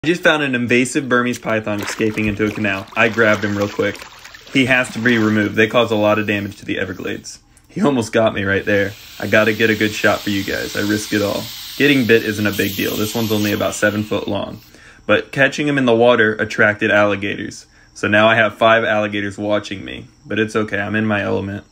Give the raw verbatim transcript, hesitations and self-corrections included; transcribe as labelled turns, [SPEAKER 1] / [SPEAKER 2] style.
[SPEAKER 1] I just found an invasive Burmese python escaping into a canal. I grabbed him real quick. He has to be removed. They cause a lot of damage to the Everglades. He almost got me right there. I gotta get a good shot for you guys. I risk it all. Getting bit isn't a big deal. This one's only about seven foot long. But catching him in the water attracted alligators. So now I have five alligators watching me. But it's okay, I'm in my element.